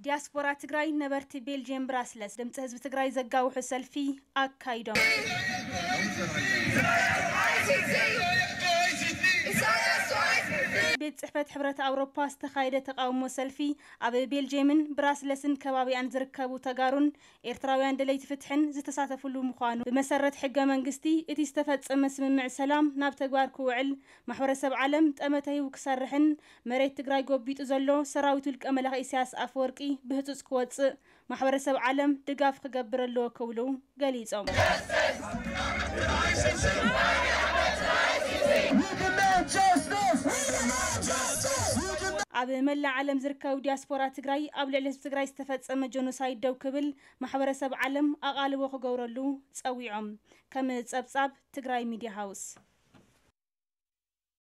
دياسبورا تግራይ ነበርቲ ቤልጅየም ብራስለስ ድምጽ ህዝብ ትግራይ ዘጋውሑ ሰልፊ አካይዶም ቤት ጽሕፈት ሕብረት አውሮፓ ዝተኻይደ ተቃውሞ ሰልፊ ኣብ ቤልጅየምን ብራስለስን ከባቢያን ዝርከቡ ተጋሩን ኤርትራውያን ደለይቲ ፍትሕን ዝተሳተፉሉ ምዃኑ ብመሰረት ሕገ መንግስቲ እቲ ዝተፈጸመ ስምምዕ ሰላም ናብ ተግባር ክውዕል ማሕበረሰብ ዓለም ጠመተዩ ክሰርሕን መሬት ትግራይ ጎቢጡ ዘሎ ሰራዊት ውልቀ መላኽ ኢሳያስ አፈወርቂ ብህጹጽ ክወጽእ ማሕበረሰብ ዓለም ድጋፍ ክገብረሎ ክብሉ ገሊጾም ኣብ መላ ዓለም ዝርከቡ ዲያስፖራ ትግራይ ኣብ ልዕሊ ህዝቢ ትግራይ ዝተፈጸመ ጆኖሳይድ ደው ክብል ማሕበረሰብ ዓለም ኣቓልቦ ክገብረሉ ጸዊዖም ከም ጸብጻብ ትግራይ ሚድያ ሃውስ